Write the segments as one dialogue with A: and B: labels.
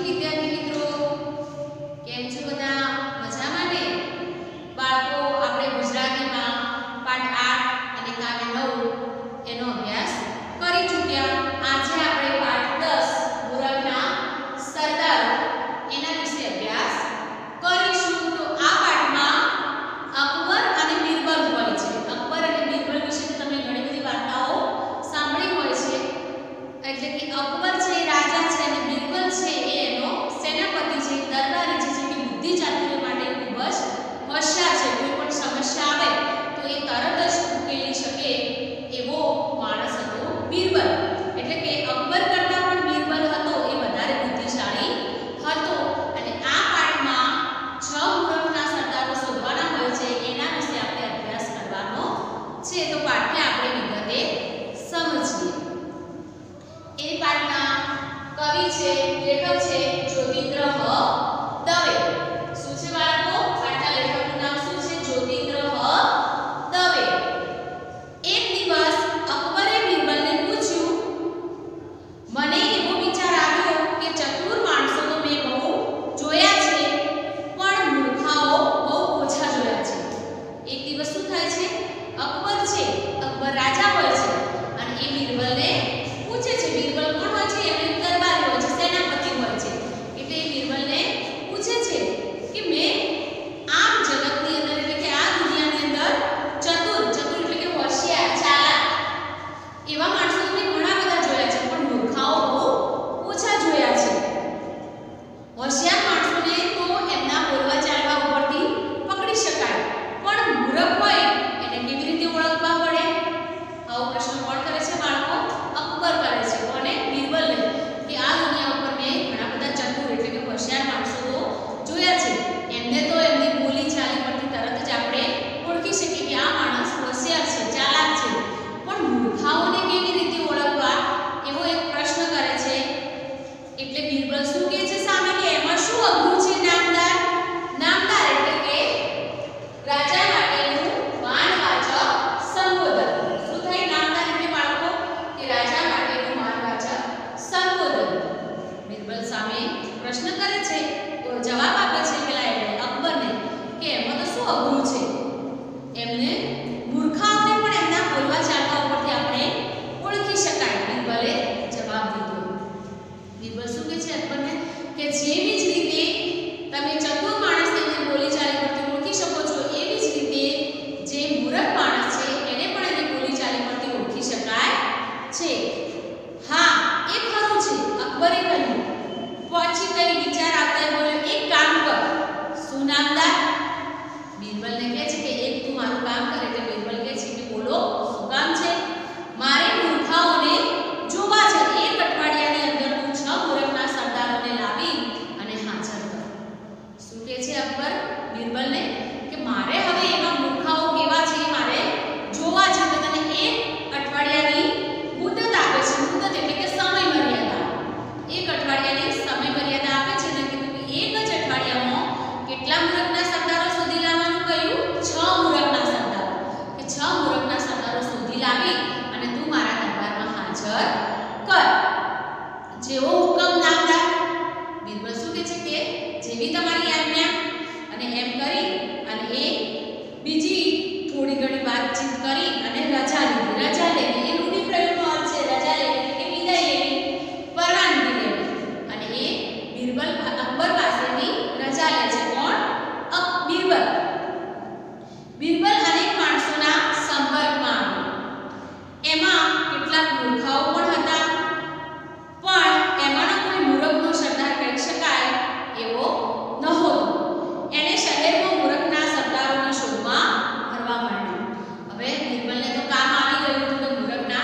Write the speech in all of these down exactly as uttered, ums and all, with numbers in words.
A: બીરબલને તો કામ આવી ગયું હતું કે મૂરખના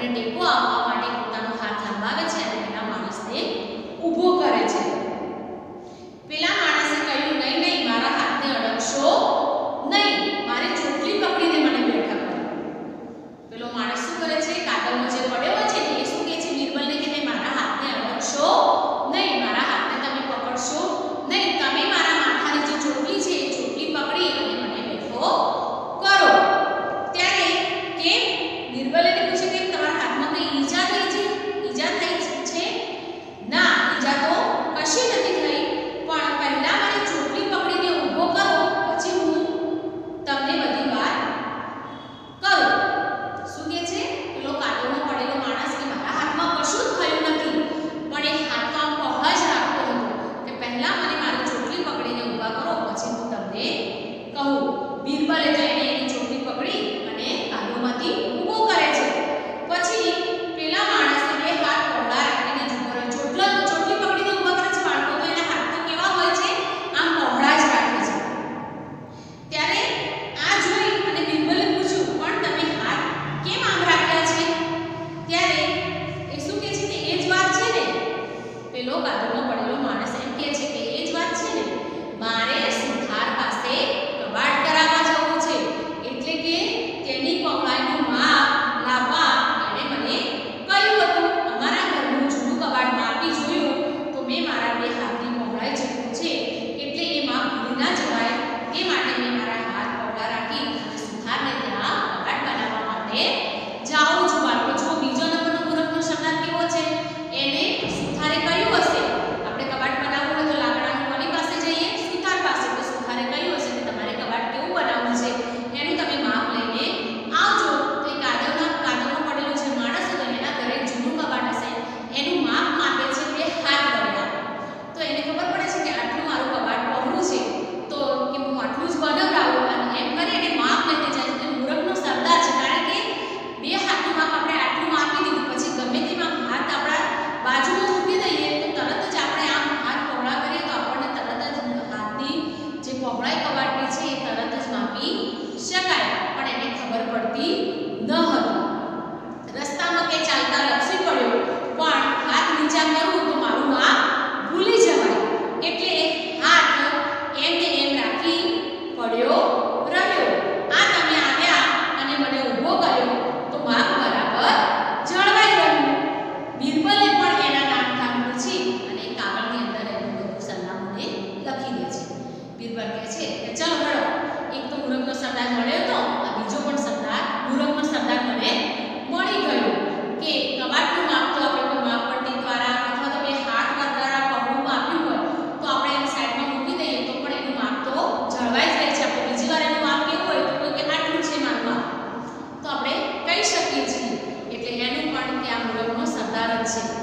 A: અને ટેકો આપવા માટે પોતાનો હાથ લંબાવે છે અને પેલા માણસને ઊભો કરે છે. પેલા માણસે કહ્યું, નહીં નહીં, મારા હાથને અડકશો નહીં, મારી ચોટલી પકડીને મને બેઠા કરો. પેલો માણસ શું કરે છે, કાદવમાં જે પડ્યો હોય છે એ શું કહે છે બિરબલને કે નહીં, મારા હાથને અડકશો નહીં, મારા હાથને તમે પકડશો નહીં, તમે મારા માથાની જે ચોટલી છે એ ચોટલી પકડી અને મને બેઠો કરો. ત્યારે કેમ બિરબલ એને પૂછે કે તમારા હાથમાં કઈ ઈજા થઈ છે? ઈજા થઈ છે? ના, ઈજા તો કશી નથી થઈ, પણ પહેલા મારી ચોટલી પકડીને ઊભો કરો, પછી હું તમને બધી વાત કરું. શું કહે છે પેલો કાદવમાં પડેલો માણસ કે મારા હાથમાં કશું જ થયું નથી, પણ એ હાથમાં પહોળા જ રાખતો હતો કે પહેલા મને મારી ચોટલી પકડીને ઊભા કરો, પછી હું તમને કહું. બિરબલે તો એને એની ચોટલી પકડી અને કાદવમાંથી ઊભો કરે છે. પછી પેલા માણસને બે હાથ પહોળા રાખીને ઊભો કરે. ચોટલા ચોટલી પકડીને ઊભા કરે છે બાળકો, તો એના હાથ તો કેવા હોય છે, આમ પહોળા જ રાખે છે. ત્યારે આ જોઈ અને બિરબલે પૂછ્યું, પણ તમે હાથ કેમ આમ રાખ્યા છે? ત્યારે એ શું કહે છે કે એ જ વાત છે ને, પેલો કાદવમાં પડેલો માણસ એમ કહે છે કે એ જ વાત છે ને, મારે સુથાર પાસે કબાટ કરાવવા જવું છે, એટલે કે તેની પહોળાઈનું માપ લાવવા એણે મને કહ્યું હતું. અમારા ઘરનું જૂનું કબાટ માપી જોયું તો મેં મારા બે હાથની પહોળાઈ જેટલું છે, એટલે એ માપ ભૂલી ના જવાય એ માટે મેં મારા હાથ પહોળા રાખી અને સુથારને ત્યાં કબાટ બનાવવા માટે જાઉં છું. બાળકો જો બીજો નંબરનો મૂર્ખનો શબ્દ કેવો છે, એને સુથારે કહ્યું હશે આપણે કબાટ બનાવવું હોય તો લાકડાની કોની પાસે જઈએ? સુથાર પાસે. તો સુથારે કહ્યું હશે કે તમારે કબાટ કેવું બનાવવું છે એનું તમે માપ લઈને આવજો. તો એ કાદવના કાદવમાં પડેલો જે માણસ હતો એના ઘરે જૂનું કબાટ હશે, એનું માપ માપે છે બે હાથ વડે. તો એને ખબર પડે છે કે આટલું મારું કબાટ પહોળું છે, તો કે હું આટલું જ બનાવડાવું, અને એમ કરી એને માપ લઈને જાય. તો મૂર્ખનો સરદાર છે, કારણ કે બે હાથનું માપ આપણે આટલું માપી દીધું, પછી ગમે તેમાં હાથ આપણા બાજુમાં મૂકી દઈએ તો તરત જ આપણે આમ હાથ પહોળા કરીએ તો આપણને તરત જ હાથની જે પહોળાઈ કબાટની છે એ તરત જ માપી શકાય. પણ એને ખબર પડતી ન હતી. રસ્તામાં કે ચાલતા લપસી પડ્યો, પણ હાથ નીચા કરું તો મારું માપ ભૂલી જવાય, એટલે હાથ એમ ને એમ રાખી પડ્યો રહ્યો. આ તમે આવ્યા અને મને ઊભો કર્યો તો માપ બરાબર જળવાઈ રહ્યું. બિરબલે પણ એના નામ ઠામ પૂછી અને કાગળની અંદર એનું બધું સરનામું લખી દે છે. બિરબલ કહે છે કે ચાલો હેડો, એક તો મૂર્ખનો સરદાર મળ્યો તો આ બીજો પણ સરદાર મૂર્ખનો સરદાર મને મળી ગયો કે કબાટનું માપ તો આપણે કોઈ માપપટ્ટી દ્વારા અથવા તો બે હાથ દ્વારા પહોળું માપ્યું હોય તો આપણે એને સાઈડમાં મૂકી દઈએ તો પણ એનું માપ તો જળવાઈ જ રહે છે. આપણે બીજી વાર એનું માપ કેવું હોય તો કોઈ કે આટલું છે મારું માપ તો આપણે કહી શકીએ છીએ. એટલે એનું પણ ત્યાં મૂર્ખનો સરદાર જ છે.